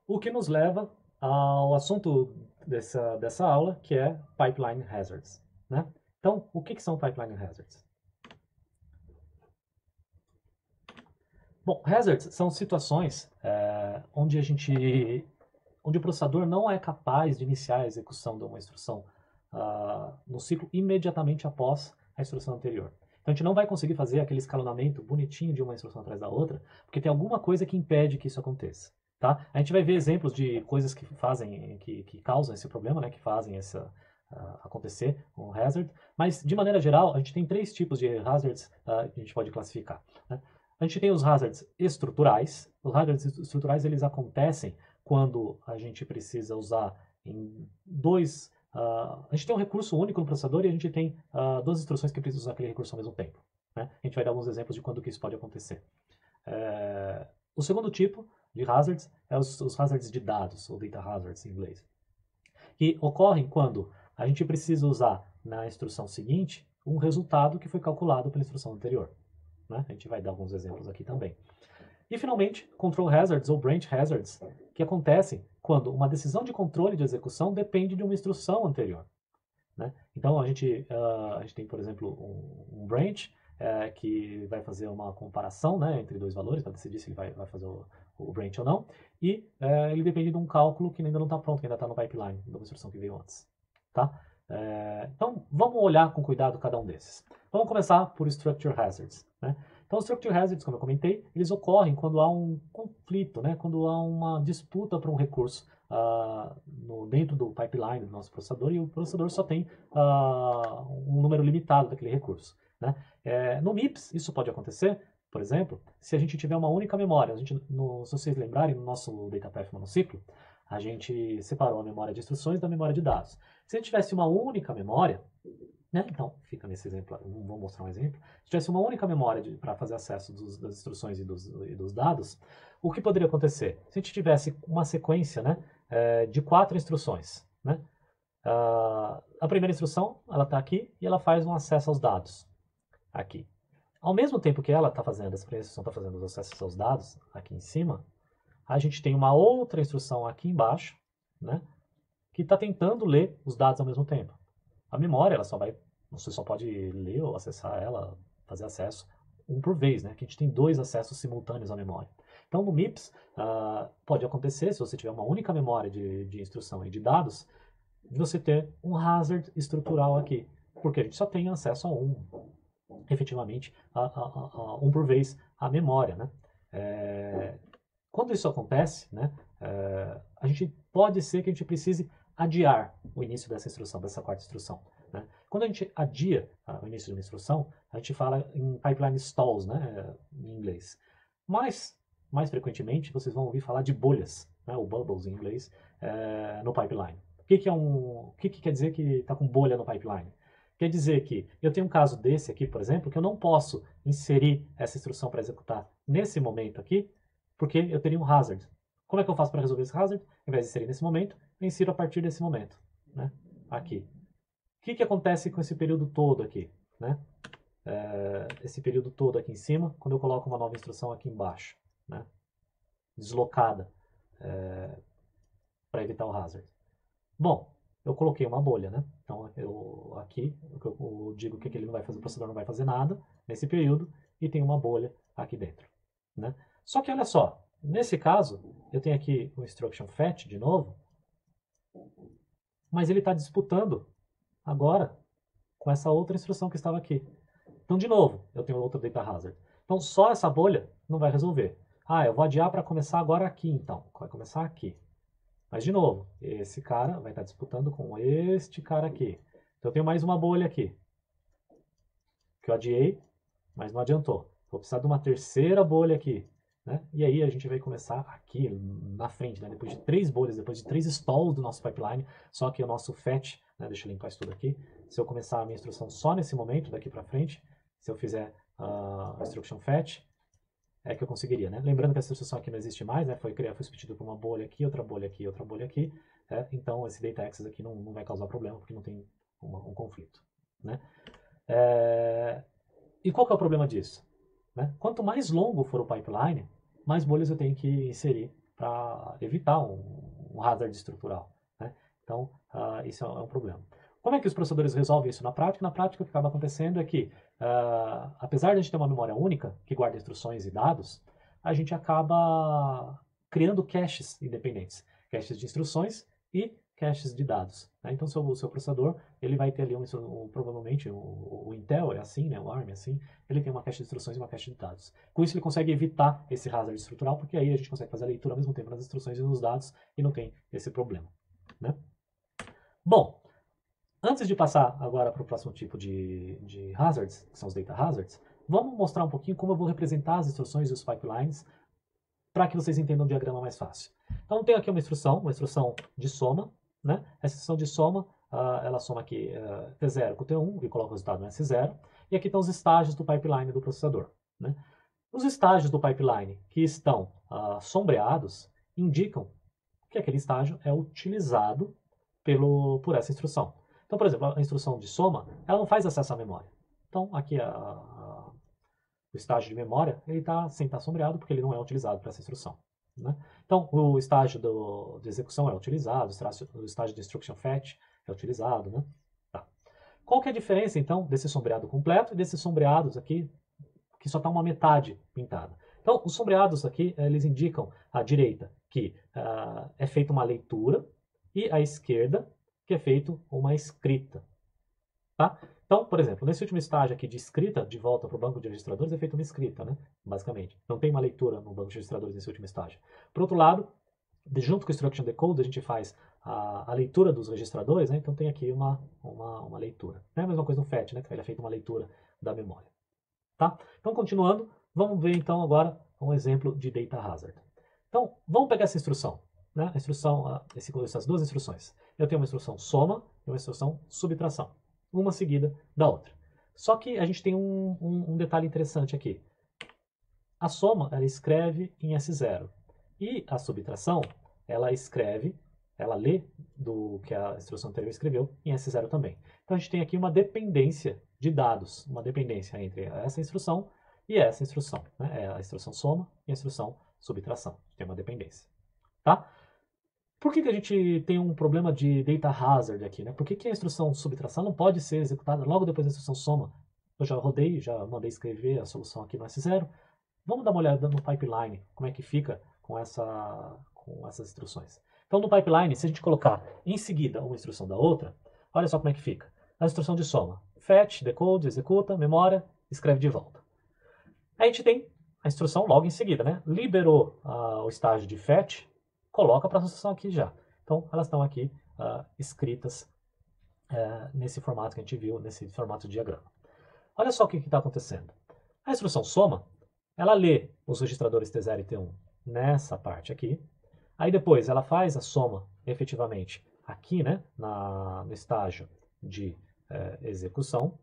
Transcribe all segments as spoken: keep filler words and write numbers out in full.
O que nos leva ao assunto dessa, dessa aula, que é Pipeline Hazards, né? Então, o que, que são Pipeline Hazards? Bom, hazards são situações é, onde a gente, onde o processador não é capaz de iniciar a execução de uma instrução uh, no ciclo imediatamente após a instrução anterior. Então a gente não vai conseguir fazer aquele escalonamento bonitinho de uma instrução atrás da outra, porque tem alguma coisa que impede que isso aconteça. Tá? A gente vai ver exemplos de coisas que fazem, que, que causam esse problema, né, que fazem essa, uh, acontecer com um hazard, mas de maneira geral a gente tem três tipos de hazards uh, que a gente pode classificar. Né? A gente tem os hazards estruturais. Os hazards estruturais eles acontecem quando a gente precisa usar em dois... Uh, a gente tem um recurso único no processador e a gente tem uh, duas instruções que precisam usar aquele recurso ao mesmo tempo. Né? A gente vai dar alguns exemplos de quando que isso pode acontecer. É... O segundo tipo de hazards é os, os hazards de dados, ou data hazards em inglês, que ocorrem quando a gente precisa usar na instrução seguinte um resultado que foi calculado pela instrução anterior. Né? A gente vai dar alguns exemplos aqui também. E, finalmente, control hazards ou branch hazards, que acontecem quando uma decisão de controle de execução depende de uma instrução anterior. Né? Então, a gente, uh, a gente tem, por exemplo, um, um branch uh, que vai fazer uma comparação, né, entre dois valores para decidir se ele vai, vai fazer o, o branch ou não, e uh, ele depende de um cálculo que ainda não está pronto, que ainda está no pipeline, de uma instrução que veio antes. Tá? Uh, então, vamos olhar com cuidado cada um desses. Vamos começar por Structure Hazards. Né? Então, os Structure Hazards, como eu comentei, eles ocorrem quando há um conflito, né? Quando há uma disputa por um recurso uh, no, dentro do pipeline do nosso processador e o processador só tem uh, um número limitado daquele recurso. Né? É, no MIPS, isso pode acontecer, por exemplo, se a gente tiver uma única memória. A gente, no, se vocês lembrarem, no nosso DataPath monociclo, a gente separou a memória de instruções da memória de dados. Se a gente tivesse uma única memória, né? Então, fica nesse exemplo, vou mostrar um exemplo. Se tivesse uma única memória para fazer acesso dos, das instruções e dos, e dos dados, o que poderia acontecer? Se a gente tivesse uma sequência, né, é, de quatro instruções. Né? Uh, a primeira instrução, ela está aqui e ela faz um acesso aos dados, aqui. Ao mesmo tempo que ela está fazendo, essa primeira instrução está fazendo os acessos aos dados, aqui em cima, a gente tem uma outra instrução aqui embaixo, né, que está tentando ler os dados ao mesmo tempo. A memória, ela só vai, você só pode ler ou acessar ela, fazer acesso um por vez, né? Que a gente tem dois acessos simultâneos à memória. Então, no MIPS, uh, pode acontecer, se você tiver uma única memória de, de instrução e de dados, de você ter um hazard estrutural aqui, porque a gente só tem acesso a um, efetivamente, a, a, a, a um por vez à memória, né? É, quando isso acontece, né, é, a gente pode ser que a gente precise adiar o início dessa instrução, dessa quarta instrução. Né? Quando a gente adia uh, o início de uma instrução, a gente fala em pipeline stalls, né, em inglês. Mas, mais frequentemente, vocês vão ouvir falar de bolhas, né, ou bubbles em inglês, uh, no pipeline. O que, que, é um, o que, que quer dizer que está com bolha no pipeline? Quer dizer que eu tenho um caso desse aqui, por exemplo, que eu não posso inserir essa instrução para executar nesse momento aqui, porque eu teria um hazard. Como é que eu faço para resolver esse hazard? Ao invés de inserir nesse momento, eu insiro a partir desse momento, né? Aqui. O que, que acontece com esse período todo aqui? Né? É, esse período todo aqui em cima, quando eu coloco uma nova instrução aqui embaixo, né? Deslocada, é, para evitar o hazard. Bom, eu coloquei uma bolha, né? Então, eu, aqui, eu, eu digo que ele não vai fazer, o processador não vai fazer nada nesse período, e tem uma bolha aqui dentro, né? Só que olha só, nesse caso, eu tenho aqui o instruction fetch de novo, mas ele está disputando agora com essa outra instrução que estava aqui. Então, de novo, eu tenho outro data hazard. Então, só essa bolha não vai resolver. Ah, eu vou adiar para começar agora aqui, então. Vai começar aqui. Mas, de novo, esse cara vai estar disputando com este cara aqui. Então, eu tenho mais uma bolha aqui, que eu adiei, mas não adiantou. Vou precisar de uma terceira bolha aqui. Né? E aí a gente vai começar aqui na frente, né? Depois de três bolhas, depois de três stalls do nosso pipeline, só que o nosso fetch, né? Deixa eu limpar isso tudo aqui. Se eu começar a minha instrução só nesse momento, daqui para frente, se eu fizer uh, a instruction fetch, é que eu conseguiria. Né? Lembrando que essa instrução aqui não existe mais, né? foi, criado, foi substituída por uma bolha aqui, outra bolha aqui, outra bolha aqui. É? Então esse data access aqui não, não vai causar problema, porque não tem uma, um conflito. Né? É... E qual que é o problema disso? Né? Quanto mais longo for o pipeline, mais bolhas eu tenho que inserir para evitar um, um hazard estrutural, né? Então, uh, isso é um problema. Como é que os processadores resolvem isso na prática? Na prática, o que acaba acontecendo é que, uh, apesar de a gente ter uma memória única, que guarda instruções e dados, a gente acaba criando caches independentes, caches de instruções e caches de dados, né? Então, seu, o seu processador, ele vai ter ali, um, um, provavelmente, o, o Intel é assim, né? O ARM é assim, ele tem uma cache de instruções e uma cache de dados. Com isso, ele consegue evitar esse hazard estrutural, porque aí a gente consegue fazer a leitura ao mesmo tempo nas instruções e nos dados, e não tem esse problema, né? Bom, antes de passar agora para o próximo tipo de, de hazards, que são os data hazards, vamos mostrar um pouquinho como eu vou representar as instruções e os pipelines para que vocês entendam o diagrama mais fácil. Então, tem aqui uma instrução, uma instrução de soma, né? Essa instrução de soma, uh, ela soma aqui uh, T zero com T um e coloca o resultado no S zero. E aqui estão os estágios do pipeline do processador, né? Os estágios do pipeline que estão uh, sombreados indicam que aquele estágio é utilizado pelo, por essa instrução. Então, por exemplo, a instrução de soma, ela não faz acesso à memória. Então, aqui a, a, o estágio de memória, ele está sem estar sombreado porque ele não é utilizado para essa instrução, né? Então, o estágio do, de execução é utilizado, o estágio de instruction fetch é utilizado, né? Tá. Qual que é a diferença, então, desse sombreado completo e desses sombreados aqui, que só está uma metade pintada? Então, os sombreados aqui, eles indicam à direita que uh, é feita uma leitura e à esquerda que é feito uma escrita, tá? Então, por exemplo, nesse último estágio aqui de escrita, de volta para o banco de registradores, é feita uma escrita, né? Basicamente. Não tem uma leitura no banco de registradores nesse último estágio. Por outro lado, de, junto com o Instruction Decode, a gente faz a, a leitura dos registradores, né? Então tem aqui uma, uma, uma leitura. É a mesma coisa no fetch, né? Que é feita uma leitura da memória, tá? Então, continuando, vamos ver então agora um exemplo de Data Hazard. Então, vamos pegar essa instrução, né? A instrução, esse, essas duas instruções. Eu tenho uma instrução soma e uma instrução subtração, uma seguida da outra. Só que a gente tem um, um, um detalhe interessante aqui. A soma, ela escreve em S zero. E a subtração, ela escreve, ela lê do que a instrução anterior escreveu em S zero também. Então a gente tem aqui uma dependência de dados, uma dependência entre essa instrução e essa instrução, né? É a instrução soma e a instrução subtração. Tem uma dependência, tá? Por que, que a gente tem um problema de data hazard aqui, né? Por que, que a instrução subtração não pode ser executada logo depois da instrução soma? Eu já rodei, já mandei escrever a solução aqui no S zero. Vamos dar uma olhada no pipeline, como é que fica com, essa, com essas instruções. Então, no pipeline, se a gente colocar em seguida uma instrução da outra, olha só como é que fica. A instrução de soma, fetch, decode, executa, memória, escreve de volta. Aí a gente tem a instrução logo em seguida, né? Liberou uh, o estágio de fetch, coloca para a instrução aqui já. Então, elas estão aqui uh, escritas uh, nesse formato que a gente viu, nesse formato de diagrama. Olha só o que está acontecendo. A instrução soma, ela lê os registradores T zero e T um nessa parte aqui. Aí depois ela faz a soma efetivamente aqui, né, na, no estágio de eh, execução.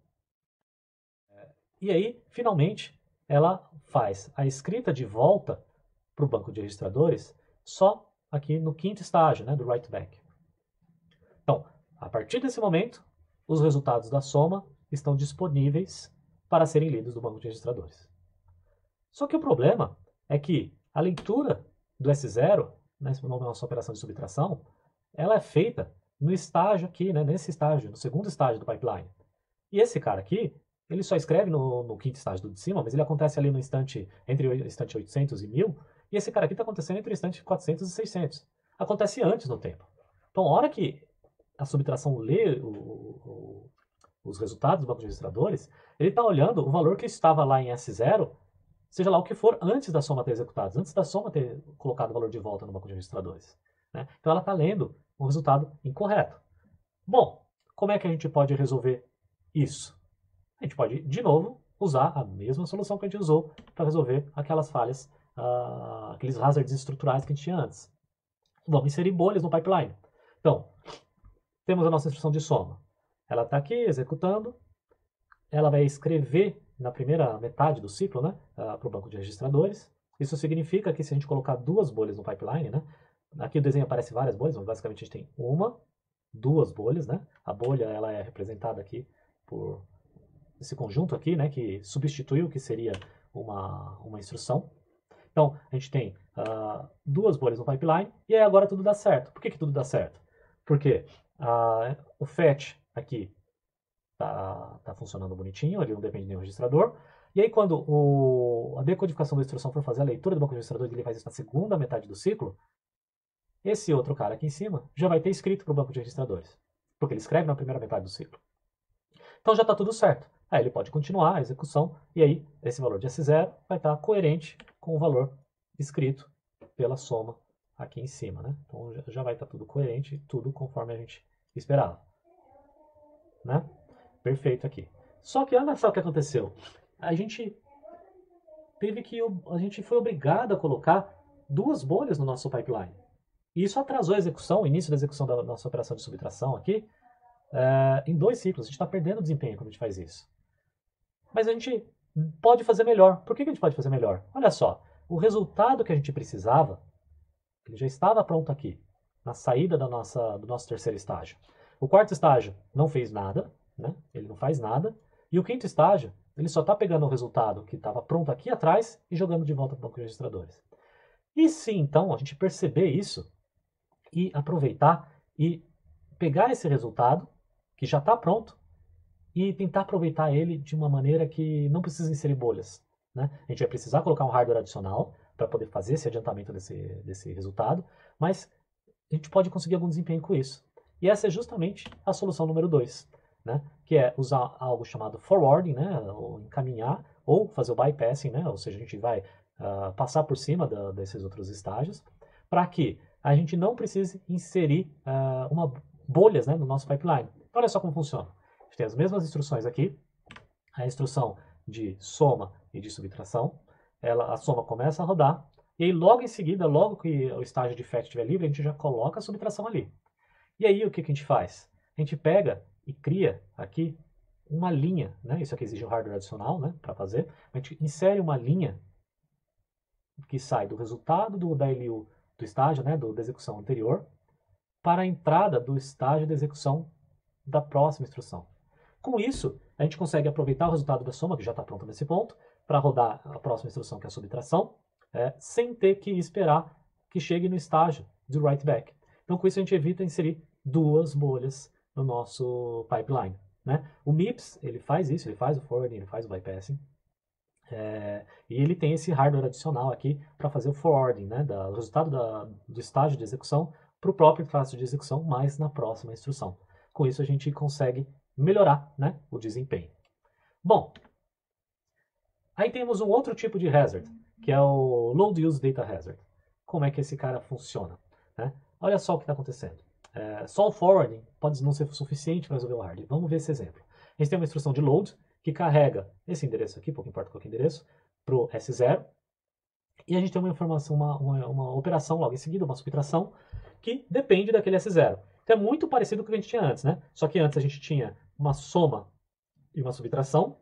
E aí, finalmente, ela faz a escrita de volta para o banco de registradores só aqui no quinto estágio, né, do write back. Então, a partir desse momento, os resultados da soma estão disponíveis para serem lidos do banco de registradores. Só que o problema é que a leitura do S zero, né, na nossa operação de subtração, ela é feita no estágio aqui, né, nesse estágio, no segundo estágio do pipeline. E esse cara aqui, ele só escreve no, no quinto estágio do de cima, mas ele acontece ali no instante, entre o instante oitocentos e mil, e esse cara aqui está acontecendo entre o instante quatrocentos e seiscentos. Acontece antes no tempo. Então, a hora que a subtração lê o, o, os resultados do banco de registradores, ele está olhando o valor que estava lá em S zero, seja lá o que for, antes da soma ter executado, antes da soma ter colocado o valor de volta no banco de registradores, né? Então ela está lendo um resultado incorreto. Bom, como é que a gente pode resolver isso? A gente pode, de novo, usar a mesma solução que a gente usou para resolver aquelas falhas, uh, aqueles hazards estruturais que a gente tinha antes. Vamos inserir bolhas no pipeline. Então, temos a nossa instrução de soma. Ela está aqui executando, ela vai escrever na primeira metade do ciclo, né, uh, para o banco de registradores. Isso significa que se a gente colocar duas bolhas no pipeline, né, aqui o desenho aparece várias bolhas, mas basicamente a gente tem uma, duas bolhas, né? A bolha ela é representada aqui por esse conjunto aqui, né, que substitui o que seria uma, uma instrução. Então, a gente tem uh, duas bolhas no pipeline, e aí agora tudo dá certo. Por que, que tudo dá certo? Porque uh, o fetch aqui está tá funcionando bonitinho, ele não depende de nenhum registrador. E aí quando o, a decodificação da instrução for fazer a leitura do banco registrador, ele faz isso na segunda metade do ciclo, esse outro cara aqui em cima já vai ter escrito para o banco de registradores, porque ele escreve na primeira metade do ciclo. Então já está tudo certo. Aí ele pode continuar a execução, e aí esse valor de S zero vai estar coerente com o valor escrito pela soma aqui em cima, né? Então já vai estar tudo coerente, tudo conforme a gente esperava, né? Perfeito aqui. Só que olha só o que aconteceu. A gente teve que a gente foi obrigado a colocar duas bolhas no nosso pipeline. E isso atrasou a execução, o início da execução da nossa operação de subtração aqui, é, em dois ciclos. A gente está perdendo desempenho quando a gente faz isso. Mas a gente pode fazer melhor. Por que a gente pode fazer melhor? Olha só, o resultado que a gente precisava, ele já estava pronto aqui, na saída da nossa, do nosso terceiro estágio. O quarto estágio não fez nada, né? Ele não faz nada. E o quinto estágio, ele só está pegando o resultado que estava pronto aqui atrás e jogando de volta para o banco de registradores. E se então a gente perceber isso e aproveitar e pegar esse resultado que já está pronto e tentar aproveitar ele de uma maneira que não precisa inserir bolhas, né? A gente vai precisar colocar um hardware adicional para poder fazer esse adiantamento desse, desse resultado, mas a gente pode conseguir algum desempenho com isso. E essa é justamente a solução número dois, né? Que é usar algo chamado forwarding, né? Ou encaminhar, ou fazer o bypassing, né? Ou seja, a gente vai uh, passar por cima da, desses outros estágios, para que a gente não precise inserir uh, uma, bolhas, né, no nosso pipeline. Então, olha só como funciona. A gente tem as mesmas instruções aqui, a instrução de soma e de subtração. Ela, a soma começa a rodar, e aí logo em seguida, logo que o estágio de fetch estiver livre, a gente já coloca a subtração ali. E aí o que, que a gente faz? A gente pega e cria aqui uma linha, né? Isso aqui exige um hardware adicional, né, para fazer. A gente insere uma linha que sai do resultado do, da L U do estágio, né, do, da execução anterior, para a entrada do estágio de execução da próxima instrução. Com isso, a gente consegue aproveitar o resultado da soma, que já está pronto nesse ponto, para rodar a próxima instrução, que é a subtração, é, sem ter que esperar que chegue no estágio de write back. Então, com isso, a gente evita inserir duas bolhas no nosso pipeline, né? O MIPS, ele faz isso, ele faz o forwarding, ele faz o bypassing, é, e ele tem esse hardware adicional aqui para fazer o forwarding, né, da, o resultado da, do estágio de execução para o próprio estágio de execução, mas na próxima instrução. Com isso a gente consegue melhorar, né, o desempenho. Bom, aí temos um outro tipo de hazard, que é o Load Use Data Hazard. Como é que esse cara funciona, né? Olha só o que está acontecendo. É, só o forwarding pode não ser suficiente para resolver o hard. Vamos ver esse exemplo. A gente tem uma instrução de load que carrega esse endereço aqui, pouco importa qual é o endereço, para o S zero. E a gente tem uma informação, uma, uma, uma operação logo em seguida, uma subtração, que depende daquele S zero. Então é muito parecido com o que a gente tinha antes, né? Só que antes a gente tinha uma soma e uma subtração,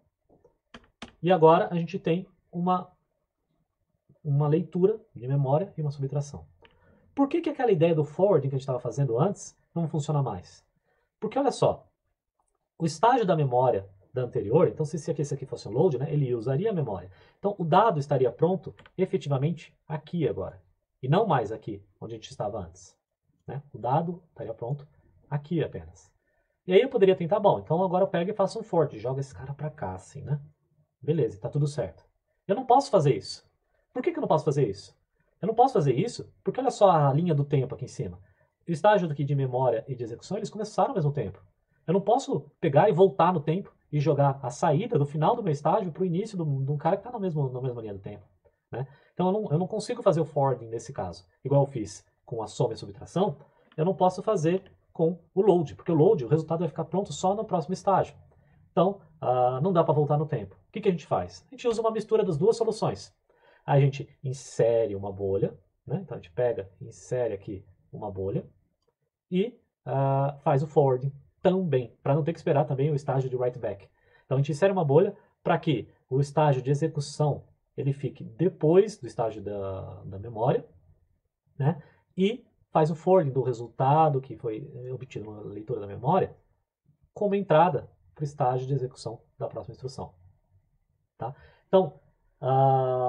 e agora a gente tem uma, uma leitura de memória e uma subtração. Por que, que aquela ideia do forwarding que a gente estava fazendo antes não funciona mais? Porque olha só, o estágio da memória da anterior, então se esse aqui, esse aqui fosse um load, né, ele usaria a memória. Então o dado estaria pronto efetivamente aqui agora, e não mais aqui, onde a gente estava antes, né? O dado estaria pronto aqui apenas. E aí eu poderia tentar, bom, então agora eu pego e faço um forward, jogo esse cara para cá, assim, né? Beleza, está tudo certo. Eu não posso fazer isso. Por que, que eu não posso fazer isso? Eu não posso fazer isso porque olha só a linha do tempo aqui em cima. O estágio aqui de memória e de execução, eles começaram ao mesmo tempo. Eu não posso pegar e voltar no tempo e jogar a saída do final do meu estágio para o início de um cara que está na mesma, na mesma linha do tempo, né? Então eu não, eu não consigo fazer o forwarding nesse caso, igual eu fiz com a soma e a subtração, eu não posso fazer com o load, porque o load, o resultado vai ficar pronto só no próximo estágio. Então, uh, não dá para voltar no tempo. O que, que a gente faz? A gente usa uma mistura das duas soluções. A gente insere uma bolha, né? Então a gente pega, insere aqui uma bolha e uh, faz o forwarding também, para não ter que esperar também o estágio de write back. Então a gente insere uma bolha para que o estágio de execução ele fique depois do estágio da, da memória, né? E faz o forwarding do resultado que foi obtido na leitura da memória como entrada para o estágio de execução da próxima instrução. Tá? Então, uh,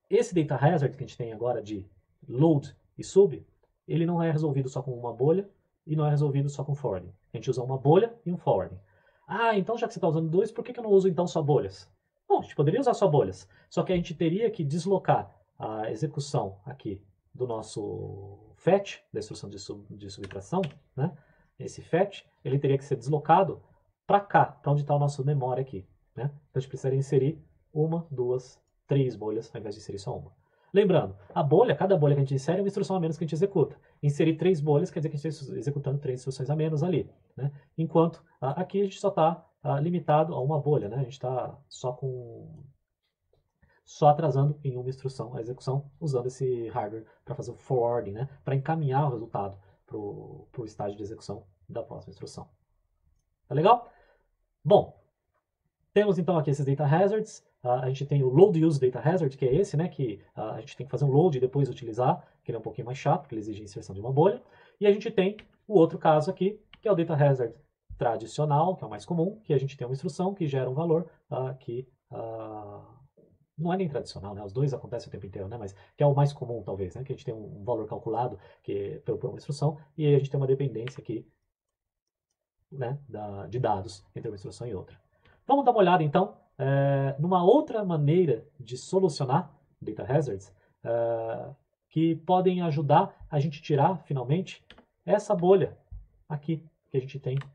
esse data hazard que a gente tem agora de load e sub, ele não é resolvido só com uma bolha e não é resolvido só com forwarding. A gente usa uma bolha e um forwarding. Ah, então já que você está usando dois, por que, que eu não uso então só bolhas? Bom, a gente poderia usar só bolhas, só que a gente teria que deslocar a execução aqui do nosso fetch, da instrução de, sub, de subtração, né? Esse fetch, ele teria que ser deslocado para cá, para onde está a nossa memória aqui, né? Então a gente precisaria inserir uma, duas, três bolhas, ao invés de inserir só uma. Lembrando, a bolha, cada bolha que a gente insere é uma instrução a menos que a gente executa. Inserir três bolhas quer dizer que a gente está executando três instruções a menos ali, né? Enquanto ah, aqui a gente só está ah, limitado a uma bolha, né? A gente está só com só atrasando em uma instrução a execução, usando esse hardware para fazer o forwarding, né? Para encaminhar o resultado para o estágio de execução da próxima instrução. Tá legal? Bom, temos então aqui esses data hazards. Uh, a gente tem o load use data hazard, que é esse, né? Que uh, a gente tem que fazer um load e depois utilizar, que ele é um pouquinho mais chato, porque ele exige inserção de uma bolha. E a gente tem o outro caso aqui, que é o data hazard tradicional, que é o mais comum, que a gente tem uma instrução que gera um valor uh, que uh, não é nem tradicional, né? Os dois acontecem o tempo inteiro, né? Mas que é o mais comum, talvez, né? Que a gente tem um valor calculado que, por uma instrução e aí a gente tem uma dependência aqui, né? Da, de dados entre uma instrução e outra. Vamos dar uma olhada, então, é, numa outra maneira de solucionar data hazards é, que podem ajudar a gente tirar, finalmente, essa bolha aqui que a gente tem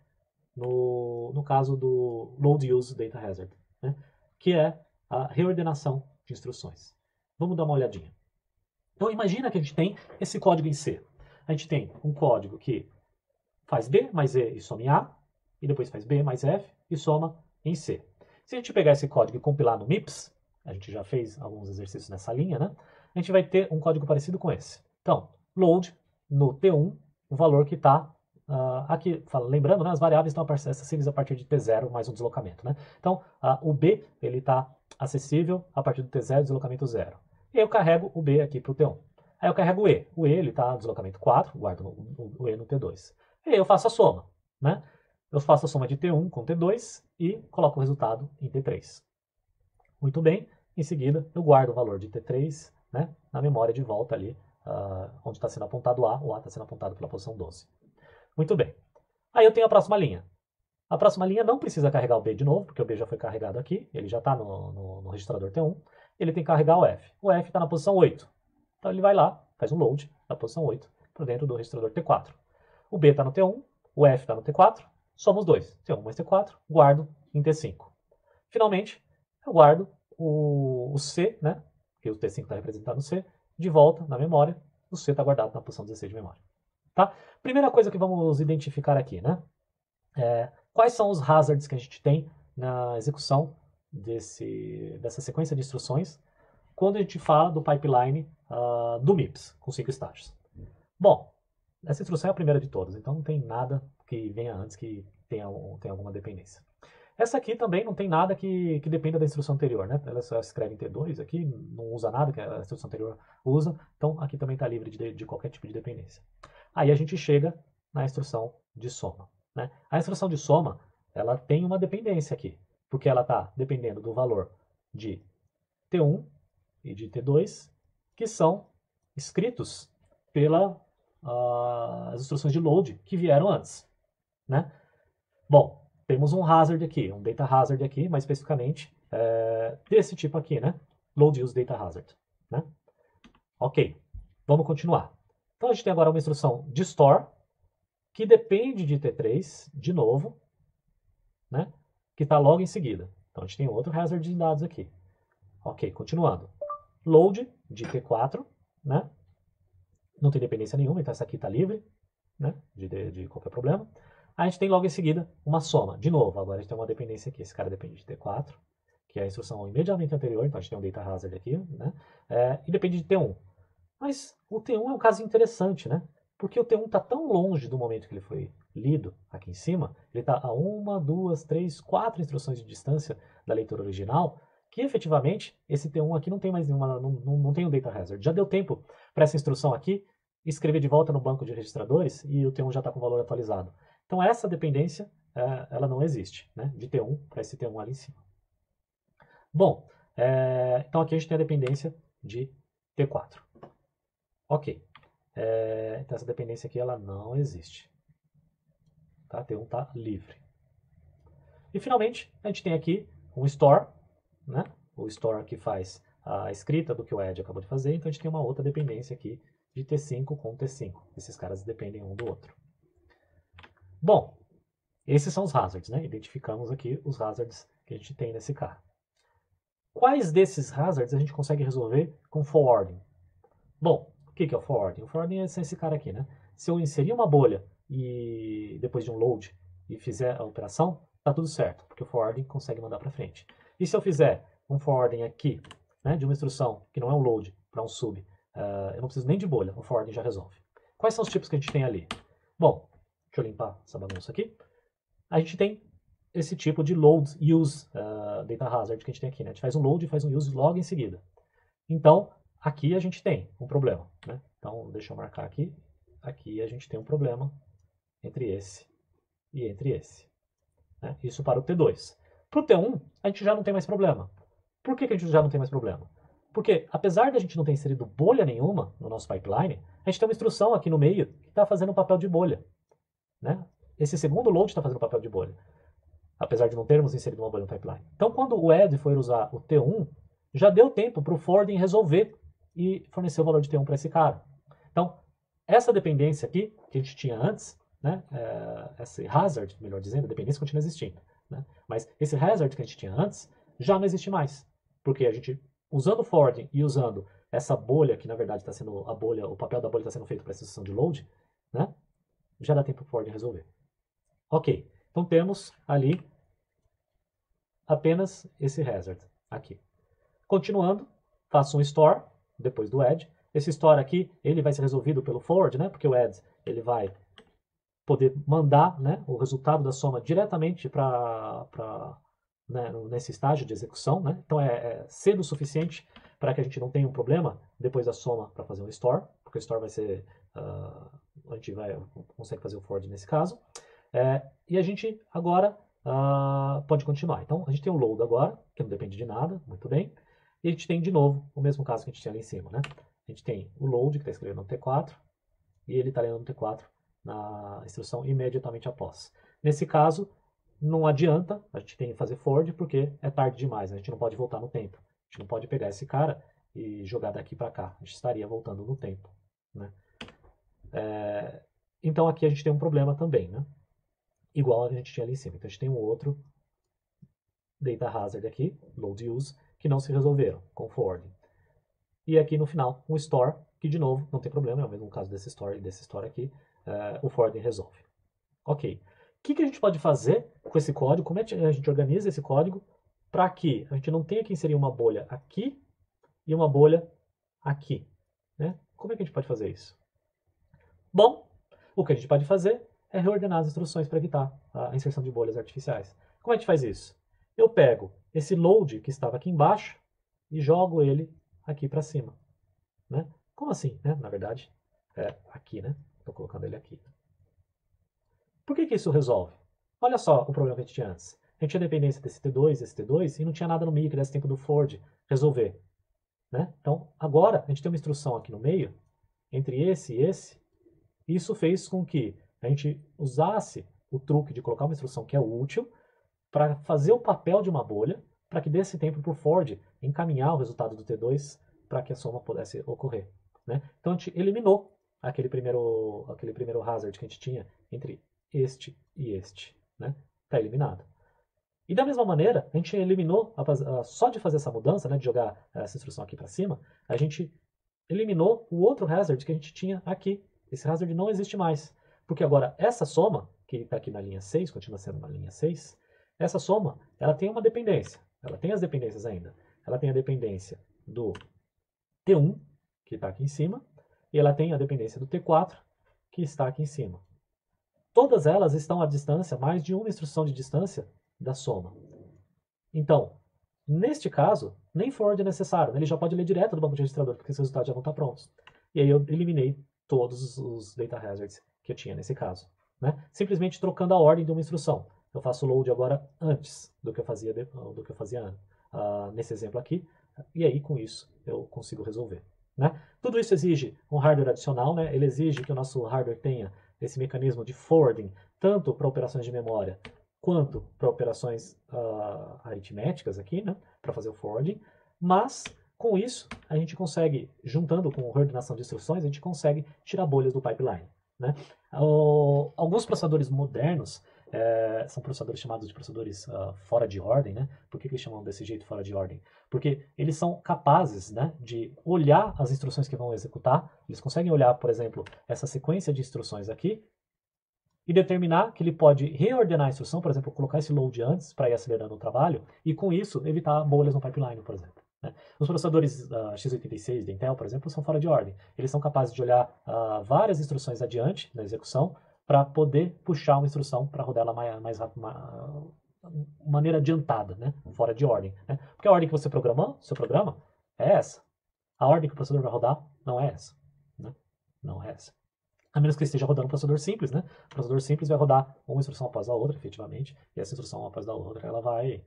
no, no caso do load use data hazard, né? Que é a reordenação de instruções. Vamos dar uma olhadinha. Então imagina que a gente tem esse código em C. A gente tem um código que faz B mais E e soma em A, e depois faz B mais F e soma em C. Se a gente pegar esse código e compilar no MIPS, a gente já fez alguns exercícios nessa linha, né? A gente vai ter um código parecido com esse. Então, load no T um, o valor que está Uh, aqui, fala, lembrando, né, as variáveis estão acessíveis a partir de T zero mais um deslocamento. Né? Então, uh, o B ele está acessível a partir do T zero, deslocamento zero. E eu carrego o B aqui para o T um. Aí eu carrego o E. O E está deslocamento quatro, guardo o, o E no T dois. E aí eu faço a soma. Né? Eu faço a soma de T um com T dois e coloco o resultado em T três. Muito bem. Em seguida, eu guardo o valor de T três, né, na memória de volta ali, uh, onde está sendo apontado A. O A está sendo apontado pela posição doze. Muito bem. Aí eu tenho a próxima linha. A próxima linha não precisa carregar o B de novo, porque o B já foi carregado aqui, ele já está no, no, no registrador T um. Ele tem que carregar o F. O F está na posição oito. Então ele vai lá, faz um load da posição oito para dentro do registrador T quatro. O B está no T um, o F está no T quatro, somos dois. T um mais T quatro, guardo em T cinco. Finalmente, eu guardo o, o C, né, que o T cinco está representado no C, de volta na memória. O C está guardado na posição dezesseis de memória. Tá? Primeira coisa que vamos identificar aqui, né? É, quais são os hazards que a gente tem na execução desse, dessa sequência de instruções quando a gente fala do pipeline uh, do MIPS, com cinco estágios? Bom, essa instrução é a primeira de todas, então não tem nada que venha antes que tenha, tenha alguma dependência. Essa aqui também não tem nada que, que dependa da instrução anterior, né? Ela só escreve em T dois aqui, não usa nada que a instrução anterior usa, então aqui também está livre de, de qualquer tipo de dependência. Aí a gente chega na instrução de soma. Né? A instrução de soma, ela tem uma dependência aqui, porque ela está dependendo do valor de T um e de T dois, que são escritos pelas uh, instruções de load que vieram antes. Né? Bom, temos um hazard aqui, um data hazard aqui, mais especificamente é, desse tipo aqui, né? Load use data hazard. Né? Ok, vamos continuar. Então a gente tem agora uma instrução de store, que depende de T três, de novo, né, que está logo em seguida. Então a gente tem outro hazard de dados aqui. Ok, continuando. Load de T quatro, né, não tem dependência nenhuma, então essa aqui está livre, né, de, de, de qualquer problema. Aí a gente tem logo em seguida uma soma. De novo, agora a gente tem uma dependência aqui. Esse cara depende de T quatro, que é a instrução imediatamente anterior, então a gente tem um data hazard aqui, né, é, e depende de T um. Mas o T um é um caso interessante, né? Porque o T um está tão longe do momento que ele foi lido aqui em cima, ele está a uma, duas, três, quatro instruções de distância da leitura original, que efetivamente esse T um aqui não tem mais nenhuma, não, não, não tem um data hazard. Já deu tempo para essa instrução aqui escrever de volta no banco de registradores e o T um já está com o valor atualizado. Então essa dependência, é, ela não existe, né? De T um para esse T um ali em cima. Bom, é, então aqui a gente tem a dependência de T quatro. Ok. É, então essa dependência aqui ela não existe. Tá? T um está livre. E finalmente a gente tem aqui um store, né? O store que faz a escrita do que o Ed acabou de fazer, então a gente tem uma outra dependência aqui de T cinco com T cinco. Esses caras dependem um do outro. Bom, esses são os hazards, né? Identificamos aqui os hazards que a gente tem nesse carro. Quais desses hazards a gente consegue resolver com forwarding? Bom, o que é o forwarding? O forwarding é esse cara aqui, né? Se eu inserir uma bolha e depois de um load e fizer a operação, tá tudo certo, porque o forwarding consegue mandar para frente. E se eu fizer um forwarding aqui, né, de uma instrução que não é um load para um sub, uh, eu não preciso nem de bolha, o forwarding já resolve. Quais são os tipos que a gente tem ali? Bom, deixa eu limpar essa bagunça aqui. A gente tem esse tipo de load use uh, data hazard que a gente tem aqui, né? A gente faz um load e faz um use logo em seguida. Então, aqui a gente tem um problema, né? Então, deixa eu marcar aqui. Aqui a gente tem um problema entre esse e entre esse. Né? Isso para o T dois. Para o T um, a gente já não tem mais problema. Por que, que a gente já não tem mais problema? Porque, apesar de a gente não ter inserido bolha nenhuma no nosso pipeline, a gente tem uma instrução aqui no meio que está fazendo o papel de bolha. Né? Esse segundo load está fazendo o papel de bolha, apesar de não termos inserido uma bolha no pipeline. Então, quando o Ed for usar o T um, já deu tempo para o forwarding resolver e fornecer o valor de T um para esse cara. Então, essa dependência aqui, que a gente tinha antes, né, é, esse hazard, melhor dizendo, a dependência continua existindo. Né, mas esse hazard que a gente tinha antes, já não existe mais. Porque a gente, usando o forwarding e usando essa bolha, que na verdade está sendo a bolha, o papel da bolha está sendo feito para essa instrução de load, né, já dá tempo para o forwarding resolver. Ok, então temos ali apenas esse hazard aqui. Continuando, faço um store, depois do add. Esse store aqui, ele vai ser resolvido pelo forward, né? Porque o add, ele vai poder mandar, né, o resultado da soma diretamente para né, nesse estágio de execução, né? Então é, é cedo o suficiente para que a gente não tenha um problema depois da soma para fazer um store, porque o store vai ser, uh, a gente vai consegue fazer o forward nesse caso. É, e a gente agora uh, pode continuar. Então a gente tem o load agora, que não depende de nada, muito bem. E a gente tem de novo o mesmo caso que a gente tinha ali em cima, né? A gente tem o load que está escrevendo no T quatro e ele está lendo no T quatro na instrução imediatamente após. Nesse caso, não adianta a gente tem que fazer forward porque é tarde demais, né? A gente não pode voltar no tempo. A gente não pode pegar esse cara e jogar daqui para cá. A gente estaria voltando no tempo, né? É, então aqui a gente tem um problema também, né? Igual a gente tinha ali em cima. Então a gente tem um outro data hazard aqui, load use, que não se resolveram com forwarding. E aqui no final, um store, que de novo, não tem problema, é o mesmo caso desse store e desse store aqui, uh, o forwarding resolve. Ok. O que, que a gente pode fazer com esse código? Como é que a gente organiza esse código para que a gente não tenha que inserir uma bolha aqui e uma bolha aqui? Né? Como é que a gente pode fazer isso? Bom, o que a gente pode fazer é reordenar as instruções para evitar a inserção de bolhas artificiais. Como a gente faz isso? Eu pego esse load que estava aqui embaixo e jogo ele aqui para cima. Né? Como assim? Né? Na verdade, é aqui, né? Estou colocando ele aqui. Por que, que isso resolve? Olha só o problema que a gente tinha antes. A gente tinha dependência desse T dois, desse T dois, e não tinha nada no meio que desse tempo do forward resolver. Né? Então, agora, a gente tem uma instrução aqui no meio, entre esse e esse, e isso fez com que a gente usasse o truque de colocar uma instrução que é útil para fazer o papel de uma bolha, para que desse tempo para o forward encaminhar o resultado do T dois para que a soma pudesse ocorrer. Né? Então, a gente eliminou aquele primeiro, aquele primeiro hazard que a gente tinha entre este e este, né? Está eliminado. E da mesma maneira, a gente eliminou, a, a, só de fazer essa mudança, né, de jogar essa instrução aqui para cima, a gente eliminou o outro hazard que a gente tinha aqui. Esse hazard não existe mais, porque agora essa soma, que está aqui na linha seis, continua sendo na linha seis, essa soma, ela tem uma dependência, ela tem as dependências ainda. Ela tem a dependência do T um, que está aqui em cima, e ela tem a dependência do T quatro, que está aqui em cima. Todas elas estão à distância, mais de uma instrução de distância da soma. Então, neste caso, nem forward é necessário, né? Ele já pode ler direto do banco de registrador, porque os resultados já vão estar prontos. E aí eu eliminei todos os data hazards que eu tinha nesse caso. Né? Simplesmente trocando a ordem de uma instrução. Eu faço o load agora antes do que eu fazia, de, do que eu fazia uh, nesse exemplo aqui. e aí com isso eu consigo resolver. Né? Tudo isso exige um hardware adicional, né? Ele exige que o nosso hardware tenha esse mecanismo de forwarding, tanto para operações de memória, quanto para operações uh, aritméticas aqui, né? Para fazer o forwarding, mas com isso a gente consegue, juntando com a ordenação de instruções, a gente consegue tirar bolhas do pipeline. Né? O, alguns processadores modernos, é, são processadores chamados de processadores uh, fora de ordem, né? Por que, que eles chamam desse jeito fora de ordem? Porque eles são capazes, né, de olhar as instruções que vão executar, eles conseguem olhar, por exemplo, essa sequência de instruções aqui, e determinar que ele pode reordenar a instrução, por exemplo, colocar esse load antes para ir acelerando o trabalho, e com isso evitar bolhas no pipeline, por exemplo. Né? Os processadores uh, x oitenta e seis da Intel, por exemplo, são fora de ordem. Eles são capazes de olhar uh, várias instruções adiante na execução para poder puxar uma instrução para rodar ela mais, mais rápido, mais, maneira adiantada, né? Fora de ordem. Né? Porque a ordem que você programou, seu programa, é essa. A ordem que o processador vai rodar não é essa. Né? Não é essa. A menos que esteja rodando um processador simples, né? O processador simples vai rodar uma instrução após a outra, efetivamente, e essa instrução após a outra, ela vai,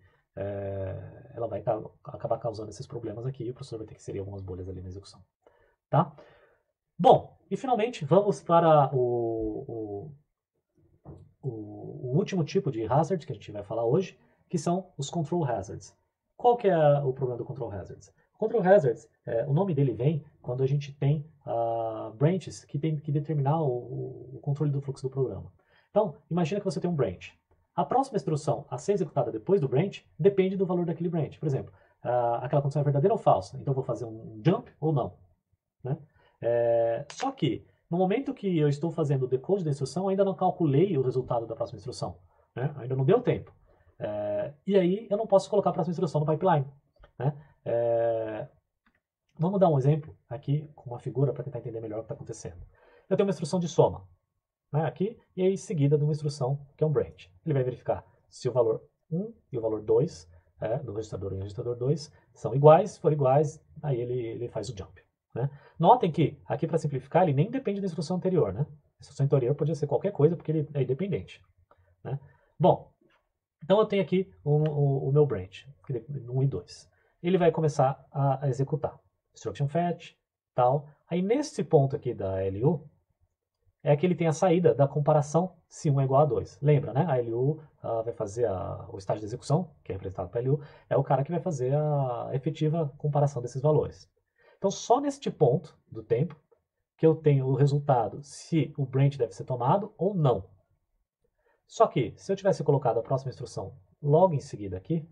é, ela vai ca acabar causando esses problemas aqui, e o processador vai ter que inserir algumas bolhas ali na execução. Tá? Bom, e finalmente vamos para o, o, o, o último tipo de hazard que a gente vai falar hoje, que são os control hazards. Qual que é o problema do control hazards? O control hazards, é, o nome dele vem quando a gente tem uh, branches que tem que determinar o, o controle do fluxo do programa. Então, imagina que você tem um branch. A próxima instrução a ser executada depois do branch depende do valor daquele branch. Por exemplo, uh, aquela condição é verdadeira ou falsa? Então eu vou fazer um jump ou não. Né? É, só que, no momento que eu estou fazendo o decode da instrução, eu ainda não calculei o resultado da próxima instrução. Né? Ainda não deu tempo. É, e aí eu não posso colocar a próxima instrução no pipeline. Né? É, vamos dar um exemplo aqui com uma figura para tentar entender melhor o que está acontecendo. Eu tenho uma instrução de soma, né, aqui, e aí seguida de uma instrução que é um branch. Ele vai verificar se o valor um e o valor dois, é, do registrador um e do registrador dois, são iguais. Se for iguais, aí ele, ele faz o jump. Né? Notem que, aqui para simplificar, ele nem depende da instrução anterior. Né? A instrução anterior podia ser qualquer coisa, porque ele é independente. Né? Bom, então eu tenho aqui o, o, o meu branch, um e dois. Ele vai começar a, a executar. Instruction fetch, tal. Aí nesse ponto aqui da L U, é que ele tem a saída da comparação se um é igual a dois. Lembra, né? A L U uh, vai fazer a, o estágio de execução, que é representado pela L U, é o cara que vai fazer a efetiva comparação desses valores. Então, só neste ponto do tempo que eu tenho o resultado se o branch deve ser tomado ou não. Só que, se eu tivesse colocado a próxima instrução logo em seguida aqui,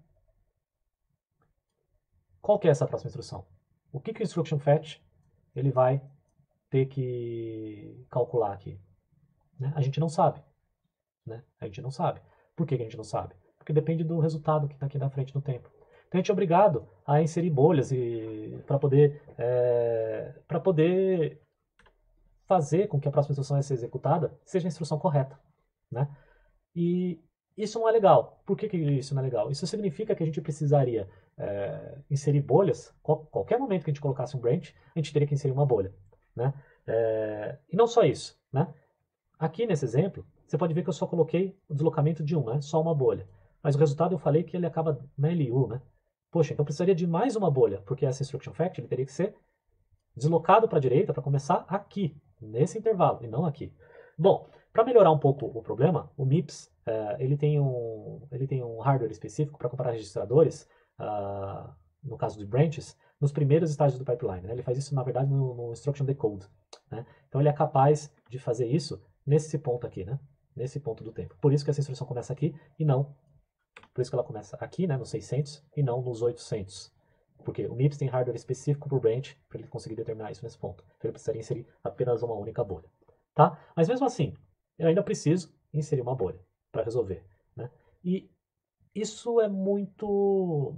qual que é essa próxima instrução? O que, que o instruction fetch ele vai ter que calcular aqui? Né? A gente não sabe. Né? A gente não sabe. Por que, que a gente não sabe? Porque depende do resultado que está aqui na frente no tempo. Então a gente é obrigado a inserir bolhas para poder, é, para poder fazer com que a próxima instrução a ser executada seja a instrução correta. Né? E isso não é legal. Por que, que isso não é legal? Isso significa que a gente precisaria é, inserir bolhas. Qual, qualquer momento que a gente colocasse um branch, a gente teria que inserir uma bolha. Né? É, e não só isso. Né? Aqui nesse exemplo, você pode ver que eu só coloquei o deslocamento de um, né? Só uma bolha. Mas o resultado eu falei que ele acaba na L U. Né? Poxa, então precisaria de mais uma bolha, porque essa instruction fetch ele teria que ser deslocado para a direita para começar aqui, nesse intervalo, e não aqui. Bom, para melhorar um pouco o problema, o MIPS uh, ele, tem um, ele tem um hardware específico para comparar registradores, uh, no caso de branches, nos primeiros estágios do pipeline. Né? Ele faz isso, na verdade, no, no instruction decode. Né? Então ele é capaz de fazer isso nesse ponto aqui, né? Nesse ponto do tempo. Por isso que essa instrução começa aqui e não, por isso que ela começa aqui, né, nos seiscentos e não nos oitocentos. Porque o MIPS tem hardware específico para o branch para ele conseguir determinar isso nesse ponto. Então ele precisaria inserir apenas uma única bolha. Tá? Mas mesmo assim, eu ainda preciso inserir uma bolha para resolver. Né? E isso é muito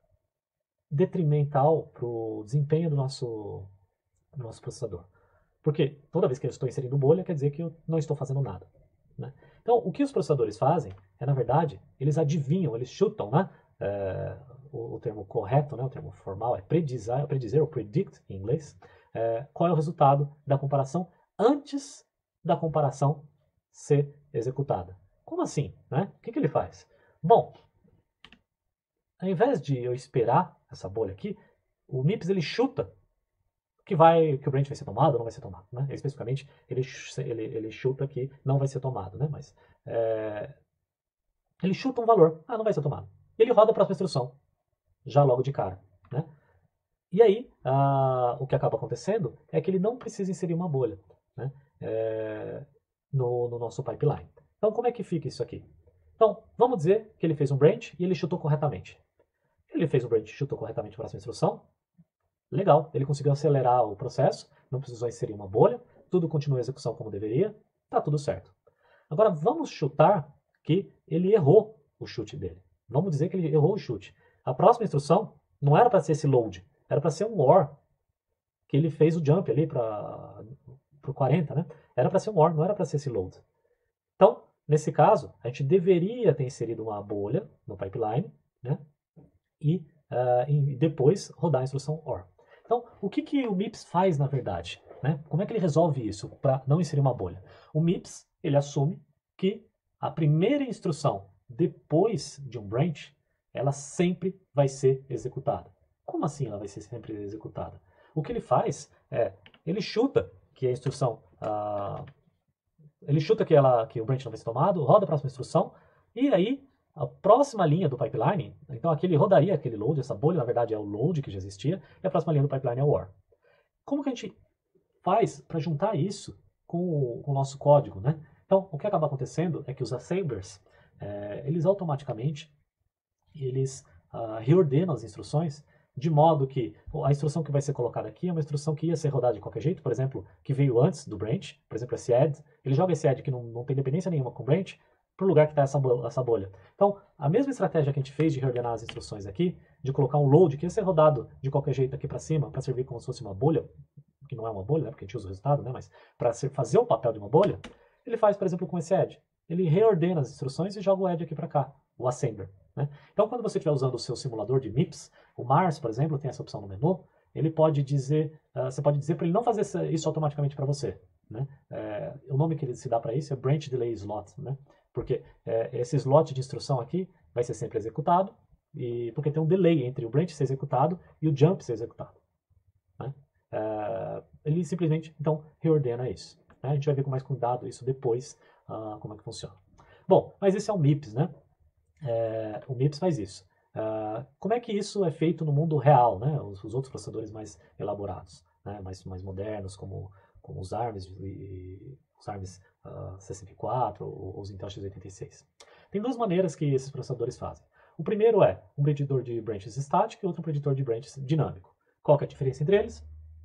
detrimental para o desempenho do nosso, do nosso processador. Porque toda vez que eu estou inserindo bolha, quer dizer que eu não estou fazendo nada. Né? Então, o que os processadores fazem é, na verdade, eles adivinham, eles chutam, né? É, o, o termo correto, né? O termo formal é predizer, predizer ou predict em inglês, é, qual é o resultado da comparação antes da comparação ser executada. Como assim? Né? O que, que ele faz? Bom, ao invés de eu esperar essa bolha aqui, o MIPS ele chuta que, vai, que o branch vai ser tomado ou não vai ser tomado. Né? Especificamente, ele, ele, ele chuta que não vai ser tomado. Né? Mas é, ele chuta um valor. Ah, não vai ser tomado. Ele roda a próxima instrução, já logo de cara. Né? E aí, ah, o que acaba acontecendo é que ele não precisa inserir uma bolha, né? é, no, no nosso pipeline. Então, como é que fica isso aqui? Então, vamos dizer que ele fez um branch e ele chutou corretamente. Ele fez um branch e chutou corretamente a próxima instrução. Legal, ele conseguiu acelerar o processo, não precisou inserir uma bolha, tudo continua a execução como deveria, tá tudo certo. Agora, vamos chutar que ele errou o chute dele. Vamos dizer que ele errou o chute. A próxima instrução não era para ser esse load, era para ser um or, que ele fez o jump ali para o quarenta, né? Era para ser um or, não era para ser esse load. Então, nesse caso, a gente deveria ter inserido uma bolha no pipeline, né? E, uh, e depois rodar a instrução or. Então, o que, que o MIPS faz na verdade? Né? Como é que ele resolve isso para não inserir uma bolha? O MIPS, ele assume que a primeira instrução depois de um branch, ela sempre vai ser executada. Como assim ela vai ser sempre executada? O que ele faz é, ele chuta que a instrução, uh, ele chuta que, ela, que o branch não vai ser tomado, roda a próxima instrução, e aí a próxima linha do pipeline, então aqui ele rodaria aquele load, essa bolha na verdade é o load que já existia, e a próxima linha do pipeline é o or. Como que a gente faz para juntar isso com o, com o nosso código, né? Então, o que acaba acontecendo é que os assemblers, é, eles automaticamente, eles uh, reordenam as instruções de modo que a instrução que vai ser colocada aqui é uma instrução que ia ser rodada de qualquer jeito, por exemplo, que veio antes do branch, por exemplo, esse add, ele joga esse add que não, não tem dependência nenhuma com o branch, para o lugar que está essa, essa bolha. Então, a mesma estratégia que a gente fez de reordenar as instruções aqui, de colocar um load que ia ser rodado de qualquer jeito aqui para cima, para servir como se fosse uma bolha, que não é uma bolha, né, porque a gente usa o resultado, né, mas para fazer o papel de uma bolha, ele faz, por exemplo, com esse add. Ele reordena as instruções e joga o add aqui para cá, o assembler. Né? Então, quando você estiver usando o seu simulador de MIPS, o Mars, por exemplo, tem essa opção no menu, ele pode dizer, uh, você pode dizer para ele não fazer isso automaticamente para você. Né? É, o nome que ele se dá para isso é Branch Delay Slot, né? Porque é, esse slot de instrução aqui vai ser sempre executado, e porque tem um delay entre o branch ser executado e o jump ser executado. Né? É, ele simplesmente, então, reordena isso. Né? A gente vai ver com mais cuidado isso depois, uh, como é que funciona. Bom, mas esse é o MIPS, né? É, o MIPS faz isso. Uh, como é que isso é feito no mundo real, né? Os, os outros processadores mais elaborados, né? mais, mais modernos, como, como os ARMs e os ARMs uh, sessenta e quatro ou os Intel x oitenta e seis. Tem duas maneiras que esses processadores fazem. O primeiro é um predidor de branches estático e outro predidor de branches dinâmico. Qual que é a diferença entre eles?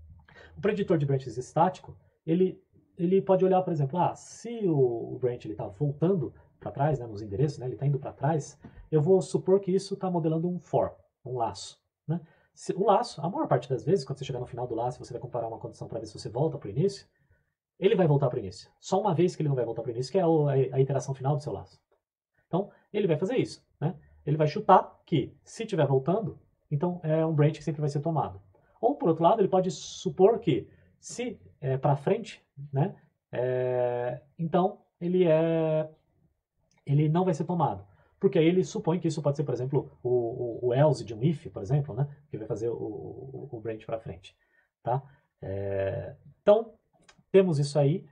O preditor de branches estático, ele, ele pode olhar, por exemplo, ah, se o, o branch está voltando para trás, né, nos endereços, né, ele está indo para trás, eu vou supor que isso está modelando um for, um laço. Né? Se, o laço, a maior parte das vezes, quando você chegar no final do laço, você vai comparar uma condição para ver se você volta para o início, ele vai voltar para o início. Só uma vez que ele não vai voltar para o início, que é a, a iteração final do seu laço. Então, ele vai fazer isso. Né? Ele vai chutar que, se estiver voltando, então é um branch que sempre vai ser tomado. Ou, por outro lado, ele pode supor que, se é para frente, né, é, então ele, é, ele não vai ser tomado. Porque aí ele supõe que isso pode ser, por exemplo, o, o, o else de um if, por exemplo, né, que vai fazer o, o, o branch para frente. Tá? É, então, temos isso aí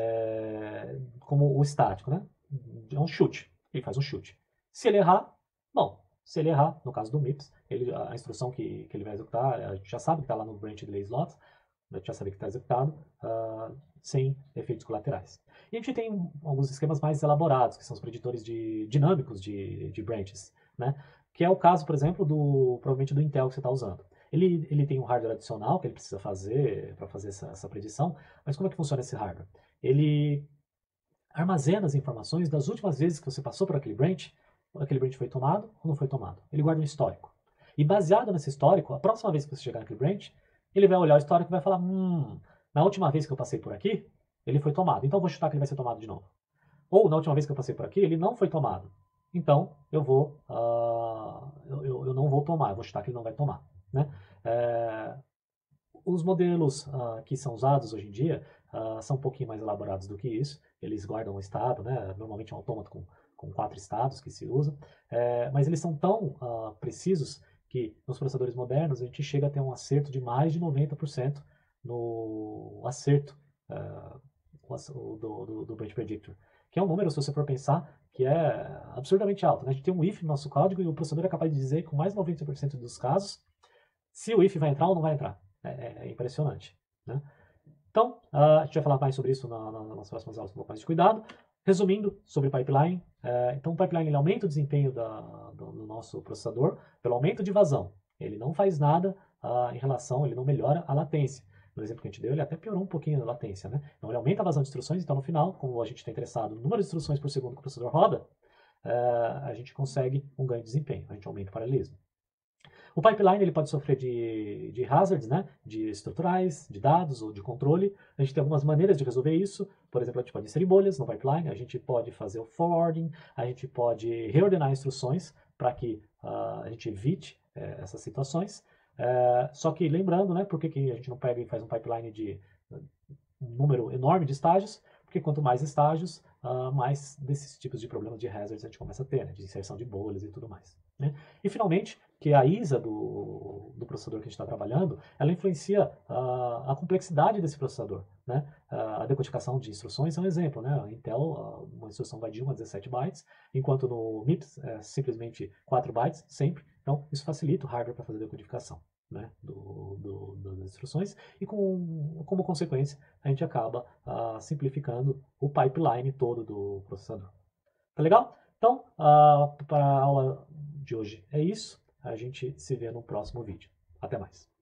é, como o estático. Né? É um chute. Ele faz um chute. Se ele errar, bom, se ele errar, no caso do MIPS, ele, a instrução que, que ele vai executar, a gente já sabe que está lá no branch delay slot, a gente já sabe que está executado, uh, sem efeitos colaterais. E a gente tem alguns esquemas mais elaborados, que são os preditores de, dinâmicos de, de branches, né? Que é o caso, por exemplo, do, provavelmente do Intel que você está usando. Ele, ele tem um hardware adicional que ele precisa fazer para fazer essa, essa predição, mas como é que funciona esse hardware? Ele armazena as informações das últimas vezes que você passou por aquele branch, aquele branch foi tomado ou não foi tomado. Ele guarda um histórico. E baseado nesse histórico, a próxima vez que você chegar naquele branch, ele vai olhar o histórico e vai falar, hum, na última vez que eu passei por aqui, ele foi tomado, então eu vou chutar que ele vai ser tomado de novo. Ou na última vez que eu passei por aqui, ele não foi tomado, então eu vou, uh, eu, eu não vou tomar, eu vou chutar que ele não vai tomar. Né? É, os modelos uh, que são usados hoje em dia uh, são um pouquinho mais elaborados do que isso, eles guardam um estado, né? Normalmente é um autômato com, com quatro estados que se usa, é, mas eles são tão uh, precisos que nos processadores modernos a gente chega a ter um acerto de mais de noventa por cento no acerto uh, do, do, do Branch Predictor, que é um número, se você for pensar, que é absurdamente alto, né? A gente tem um if no nosso código e o processador é capaz de dizer com mais de noventa por cento dos casos se o if vai entrar ou não vai entrar. É, é impressionante, né? Então, uh, a gente vai falar mais sobre isso na, na, nas próximas aulas com um pouco mais de cuidado. Resumindo sobre pipeline, é, então o pipeline ele aumenta o desempenho da, do, do nosso processador pelo aumento de vazão. Ele não faz nada uh, em relação, ele não melhora a latência. No exemplo que a gente deu, ele até piorou um pouquinho a latência, né? Então ele aumenta a vazão de instruções, então no final, como a gente está interessado no número de instruções por segundo que o processador roda, uh, a gente consegue um ganho de desempenho, a gente aumenta o paralelismo. O pipeline ele pode sofrer de, de hazards, né, de estruturais, de dados ou de controle. A gente tem algumas maneiras de resolver isso. Por exemplo, a gente pode inserir bolhas no pipeline, a gente pode fazer o forwarding, a gente pode reordenar instruções para que uh, a gente evite uh, essas situações. Uh, só que lembrando, né, por que, que a gente não pega e faz um pipeline de um número enorme de estágios? Porque quanto mais estágios, uh, mais desses tipos de problemas de hazards a gente começa a ter, né, de inserção de bolhas e tudo mais, né? E finalmente, que a I S A do, do processador que a gente está trabalhando, ela influencia uh, a complexidade desse processador, né? Uh, a decodificação de instruções é um exemplo, né? A Intel, uh, uma instrução vai de um a dezessete bytes, enquanto no M I P S é simplesmente quatro bytes, sempre. Então, isso facilita o hardware para fazer a decodificação, né, do, do, das instruções, e com, como consequência, a gente acaba uh, simplificando o pipeline todo do processador. Tá legal? Então, uh, para a aula de hoje é isso. A gente se vê no próximo vídeo. Até mais.